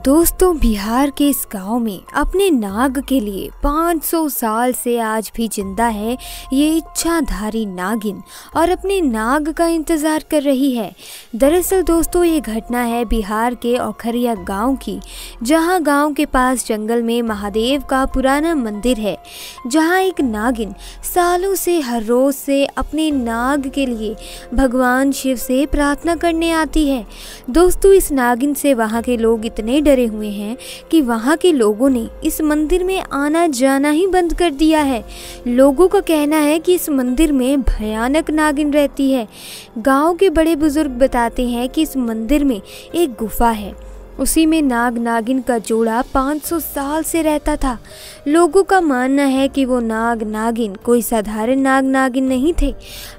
दोस्तों, बिहार के इस गांव में अपने नाग के लिए 500 साल से आज भी जिंदा है ये इच्छाधारी नागिन और अपने नाग का इंतजार कर रही है। दरअसल दोस्तों, ये घटना है बिहार के औखरिया गांव की, जहां गांव के पास जंगल में महादेव का पुराना मंदिर है, जहां एक नागिन सालों से हर रोज से अपने नाग के लिए भगवान शिव से प्रार्थना करने आती है। दोस्तों, इस नागिन से वहां के लोग इतने डरे हुए हैं कि वहां के लोगों ने इस मंदिर में आना जाना ही बंद कर दिया है। लोगों का कहना है कि इस मंदिर में भयानक नागिन रहती है। गांव के बड़े बुजुर्ग बताते हैं कि इस मंदिर में एक गुफा है, उसी में नाग नागिन का जोड़ा 500 साल से रहता था। लोगों का मानना है कि वो नाग नागिन कोई साधारण नाग नागिन नहीं थे।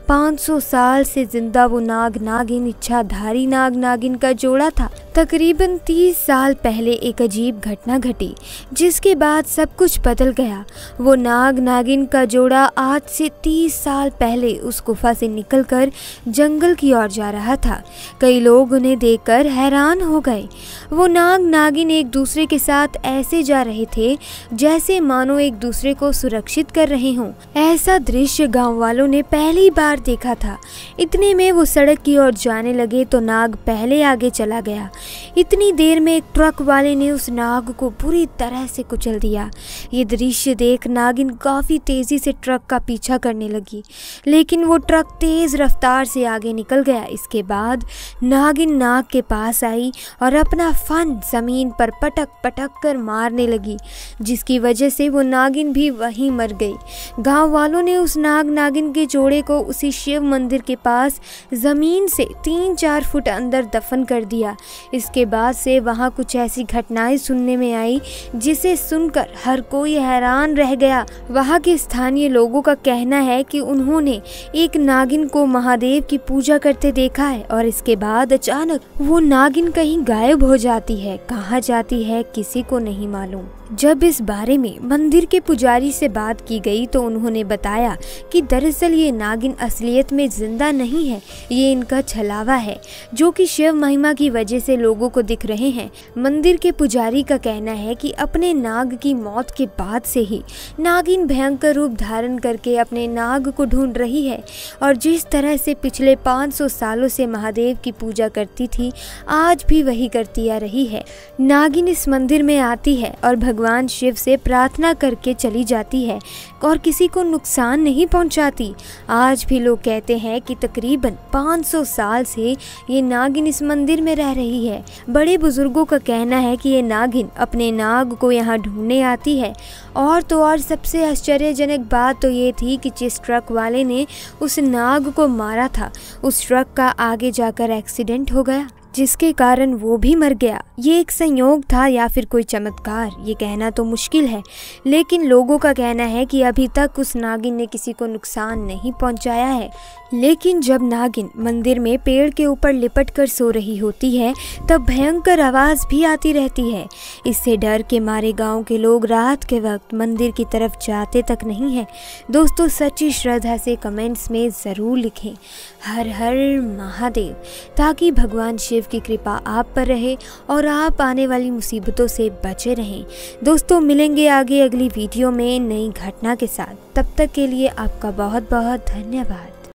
500 साल से जिंदा वो नाग नागिन इच्छाधारी नाग नागिन का जोड़ा था। तकरीबन 30 साल पहले एक अजीब घटना घटी, जिसके बाद सब कुछ बदल गया। वो नाग नागिन का जोड़ा आज से 30 साल पहले उस गुफा से निकलकर जंगल की ओर जा रहा था। कई लोग उन्हें देखकर हैरान हो गए। वो नाग नागिन एक दूसरे के साथ ऐसे जा रहे थे जैसे मानो एक दूसरे को सुरक्षित कर रहे हों। ऐसा दृश्य गांव वालों ने पहली बार देखा था। इतने में वो सड़क की ओर जाने लगे तो नाग पहले आगे चला गया। इतनी देर में एक ट्रक वाले ने उस नाग को बुरी तरह से कुचल दिया। ये दृश्य देख नागिन काफी तेजी से ट्रक का पीछा करने लगी, लेकिन वो ट्रक तेज रफ्तार से आगे निकल गया। इसके बाद नागिन नाग के पास आई और अपना फन जमीन पर पटक पटक कर मारने लगी, जिसकी वजह से वो नागिन भी वहीं मर गई। गांव वालों ने उस नाग नागिन के जोड़े को उसी शिव मंदिर के पास जमीन से 3-4 फुट अंदर दफन कर दिया। इसके बाद से वहां कुछ ऐसी घटनाएं सुनने में आई जिसे सुनकर हर कोई हैरान रह गया। वहां के स्थानीय लोगों का कहना है कि उन्होंने एक नागिन को महादेव की पूजा करते देखा है और इसके बाद अचानक वो नागिन कहीं गायब हो जाती है। कहाँ जाती है किसी को नहीं मालूम। जब इस बारे में मंदिर के पुजारी से बात की गई तो उन्होंने बताया कि दरअसल ये नागिन असलियत में जिंदा नहीं है, ये इनका छलावा है जो कि शिव महिमा की वजह से लोगों को दिख रहे हैं। मंदिर के पुजारी का कहना है कि अपने नाग की मौत के बाद से ही नागिन भयंकर रूप धारण करके अपने नाग को ढूंढ रही है और जिस तरह से पिछले 500 सालों से महादेव की पूजा करती थी, आज भी वही करती आ रही है। नागिन इस मंदिर में आती है और भगवान शिव से प्रार्थना करके चली जाती है और किसी को नुकसान नहीं पहुंचाती। आज भी लोग कहते हैं कि तकरीबन 500 साल से ये नागिन इस मंदिर में रह रही है। बड़े बुजुर्गों का कहना है कि ये नागिन अपने नाग को यहाँ ढूंढने आती है। और तो और सबसे आश्चर्यजनक बात तो ये थी कि जिस ट्रक वाले ने उस नाग को मारा था, उस ट्रक का आगे जाकर एक्सीडेंट हो गया, जिसके कारण वो भी मर गया। ये एक संयोग था या फिर कोई चमत्कार, ये कहना तो मुश्किल है, लेकिन लोगों का कहना है कि अभी तक उस नागिन ने किसी को नुकसान नहीं पहुंचाया है। लेकिन जब नागिन मंदिर में पेड़ के ऊपर लिपट कर सो रही होती है तब भयंकर आवाज भी आती रहती है। इससे डर के मारे गांव के लोग रात के वक्त मंदिर की तरफ जाते तक नहीं है। दोस्तों, सच्ची श्रद्धा से कमेंट्स में ज़रूर लिखें हर हर महादेव, ताकि भगवान शिव की कृपा आप पर रहे और आप आने वाली मुसीबतों से बचे रहें। दोस्तों, मिलेंगे आगे अगली वीडियो में नई घटना के साथ। तब तक के लिए आपका बहुत बहुत धन्यवाद।